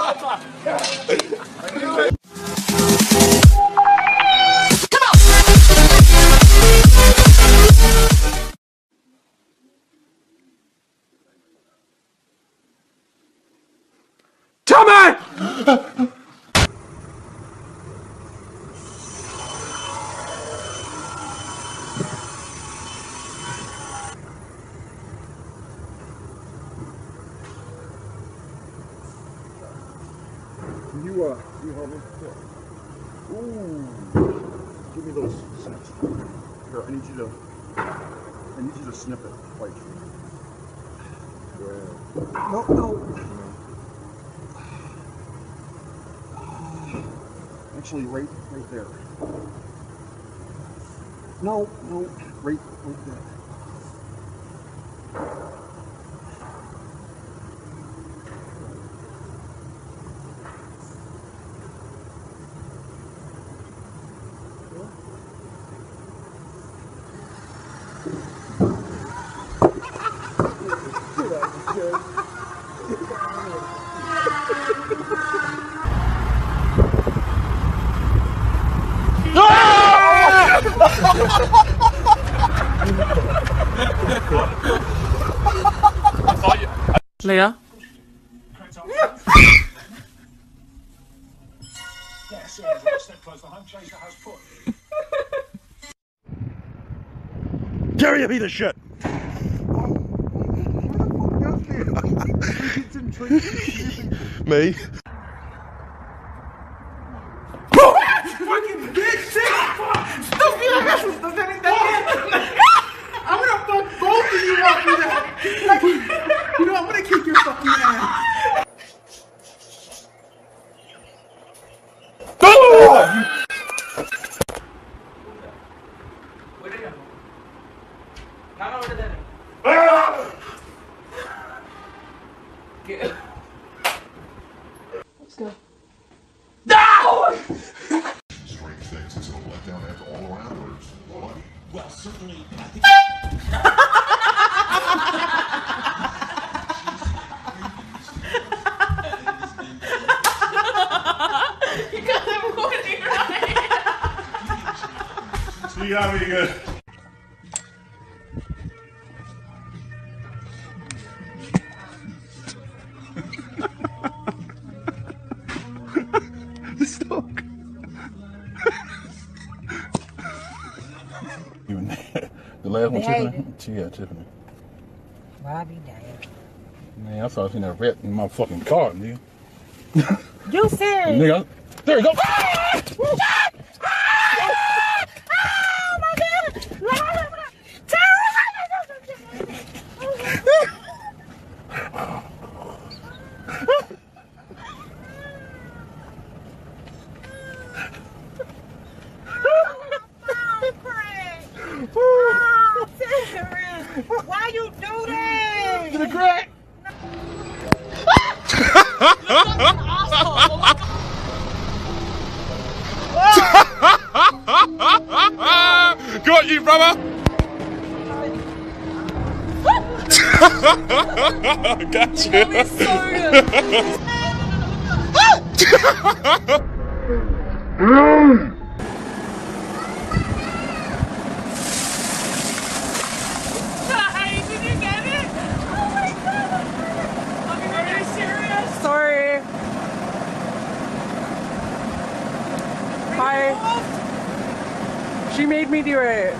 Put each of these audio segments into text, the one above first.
Tommy! You help me? Yeah. Ooh. Give me those snips. Here, I need you to snip it. Like. Yeah. No. Actually, right there. No, right there. Leah? Gary, you piece of shit! Me? Fucking bitch! I'm gonna fuck both of you after that! Like, you know, I'm gonna kick your fucking ass! Let's go. No! Strange things. Is it a letdown after all around, or what? Well, certainly, I think... You got that recording right. So you got me good. This dog. The last one, Tiffany? Yeah, Tiffany. Robbie damn. Man, I saw in that rat in my fucking car, nigga. You serious? Nigga, there you go. Oh my God! Why you do that? To the crack. Got you, brother! Gotcha! Sorry. Hi. She made me do it.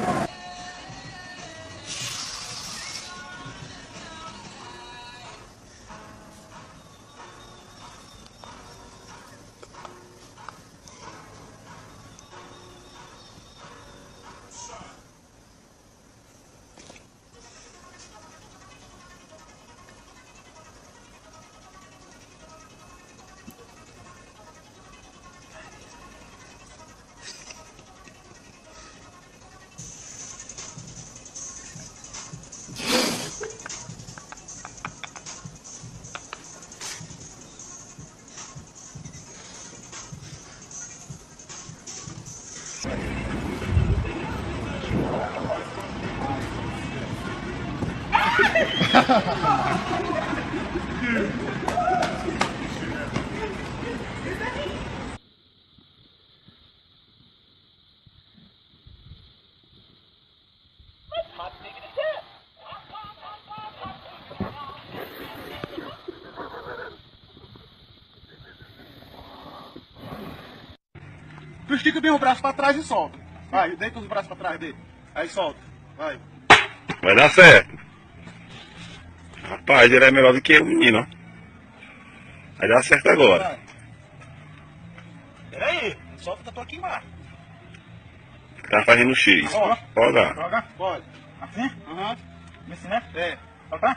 Tu estica bem o braço pra trás e solta. Vai, deita os braços pra trás dele. Aí solta. Vai. Vai dar certo. Rapaz, ele é melhor do que o menino, ó. Vai dar certo agora. Vai. Peraí, solta que eu tô aqui embaixo. Tá fazendo X. Ó. Pode dar. Joga? Pode. Assim? Aham. Nesse, né? É. Soltar?